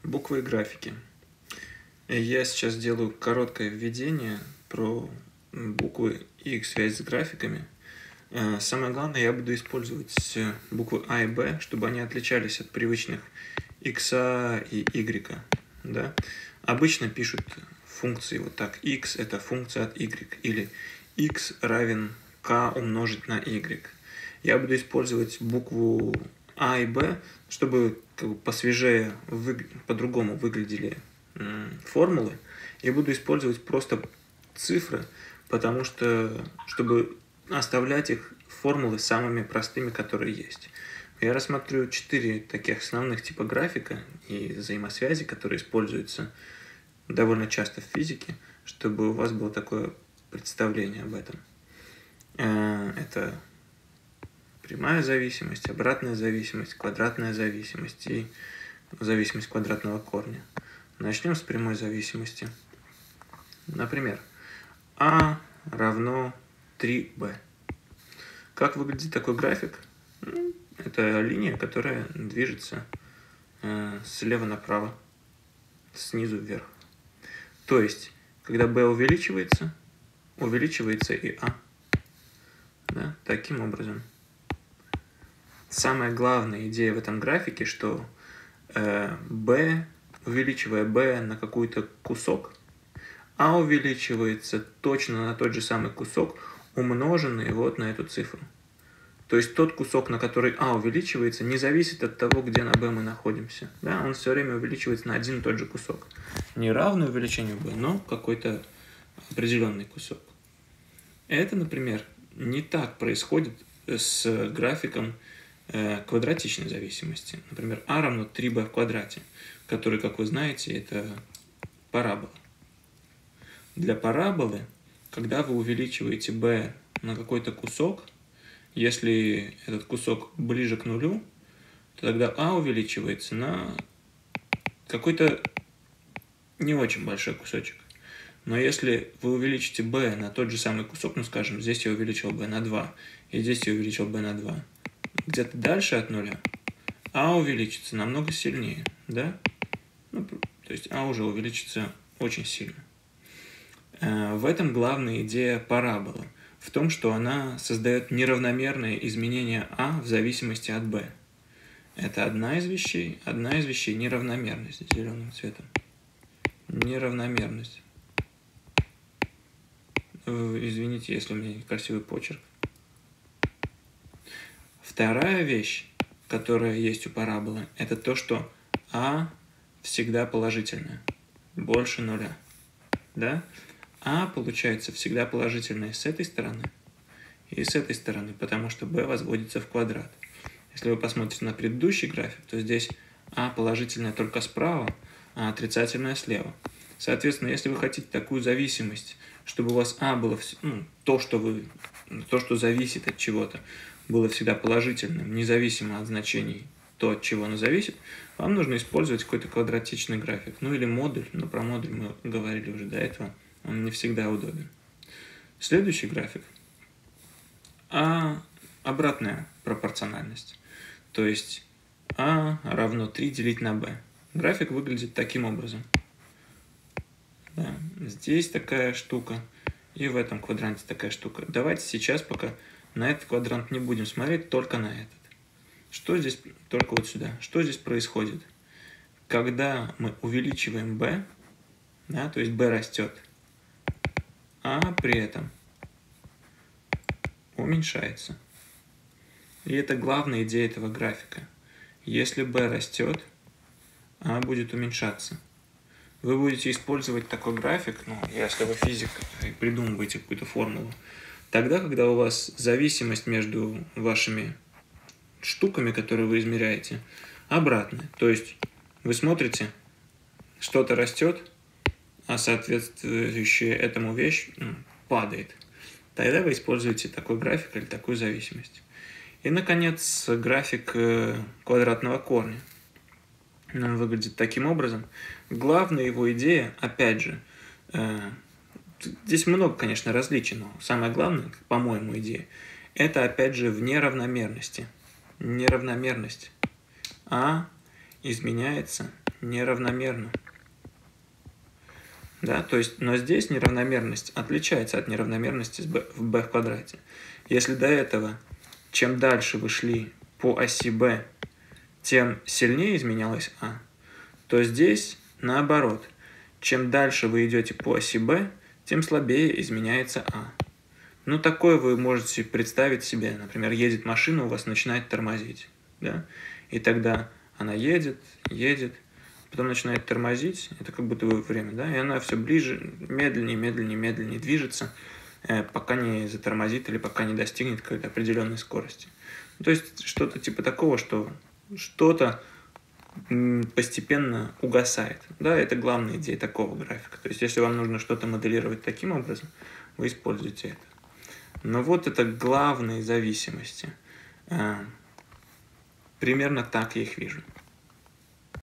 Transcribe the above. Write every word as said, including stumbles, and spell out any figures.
Буквы и графики. Я сейчас сделаю короткое введение про буквы и их связь с графиками. Самое главное, я буду использовать буквы А и Б, чтобы они отличались от привычных X и Y. Да? Обычно пишут функции вот так. X – это функция от Y, или X равен K умножить на Y. Я буду использовать букву А и Б, чтобы как бы посвежее, вы... по-другому выглядели формулы. Я буду использовать просто цифры, потому что, чтобы оставлять их формулы самыми простыми, которые есть. Я рассмотрю четыре таких основных типа графика и взаимосвязи, которые используются довольно часто в физике, чтобы у вас было такое представление об этом. Это прямая зависимость, обратная зависимость, квадратная зависимость и зависимость квадратного корня. Начнем с прямой зависимости. Например, А равно три бэ. Как выглядит такой график? Это линия, которая движется э, слева направо, снизу вверх. То есть, когда b увеличивается, увеличивается и А. Да? Таким образом. Самая главная идея в этом графике, что э, b, увеличивая b на какой-то кусок, А увеличивается точно на тот же самый кусок, умноженный вот на эту цифру. То есть тот кусок, на который А увеличивается, не зависит от того, где на b мы находимся. Да? Он все время увеличивается на один и тот же кусок. Не равный увеличению b, но какой-то определенный кусок. Это, например, не так происходит с графиком э, квадратичной зависимости. Например, А равно три бэ в квадрате, который, как вы знаете, это парабола. Для параболы, когда вы увеличиваете b на какой-то кусок, если этот кусок ближе к нулю, то тогда А увеличивается на какой-то не очень большой кусочек. Но если вы увеличите b на тот же самый кусок, ну скажем, здесь я увеличил b на два, и здесь я увеличил b на два, где-то дальше от нуля, А увеличится намного сильнее, да? Ну, то есть А уже увеличится очень сильно. В этом главная идея параболы. В том, что она создает неравномерные изменения А в зависимости от b. Это одна из вещей. Одна из вещей – неравномерность зеленым цветом. Неравномерность. Извините, если у меня некрасивый почерк. Вторая вещь, которая есть у параболы, это то, что А всегда положительная. Больше нуля. Да? А получается всегда положительное с этой стороны и с этой стороны, потому что b возводится в квадрат. Если вы посмотрите на предыдущий график, то здесь А положительное только справа, а отрицательное слева. Соответственно, если вы хотите такую зависимость, чтобы у вас А было ну, то, что вы, то, что зависит от чего-то, было всегда положительным, независимо от значений то, от чего оно зависит, вам нужно использовать какой-то квадратичный график. Ну или модуль, но про модуль мы говорили уже до этого. Он не всегда удобен. Следующий график. А обратная пропорциональность. То есть А равно три делить на b. График выглядит таким образом. Да. Здесь такая штука. И в этом квадранте такая штука. Давайте сейчас пока на этот квадрант не будем смотреть, только на этот. Что здесь, только вот сюда. Что здесь происходит? Когда мы увеличиваем b, да, то есть b растет, а при этом уменьшается. И это главная идея этого графика. Если b растет, а будет уменьшаться. Вы будете использовать такой график, ну, если вы физик и придумываете какую-то формулу, тогда, когда у вас зависимость между вашими штуками, которые вы измеряете, обратная. То есть вы смотрите, что-то растет, а соответствующая этому вещь ну, падает. Тогда вы используете такой график или такую зависимость. И, наконец, график квадратного корня. Он выглядит таким образом. Главная его идея, опять же, здесь много, конечно, различий, но самое главное, по-моему, идея, это, опять же, в неравномерности. Неравномерность. А изменяется неравномерно. Да, то есть, но здесь неравномерность отличается от неравномерности в b в квадрате. Если до этого, чем дальше вы шли по оси b, тем сильнее изменялась а, то здесь наоборот. Чем дальше вы идете по оси b, тем слабее изменяется а. Ну, такое вы можете представить себе. Например, едет машина, у вас начинает тормозить. Да? И тогда она едет, едет, потом начинает тормозить, это как будто бы время, да, и она все ближе, медленнее, медленнее, медленнее движется, пока не затормозит или пока не достигнет какой-то определенной скорости. То есть что-то типа такого, что что-то постепенно угасает. Да, это главная идея такого графика. То есть если вам нужно что-то моделировать таким образом, вы используете это. Но вот это главные зависимости. Примерно так я их вижу.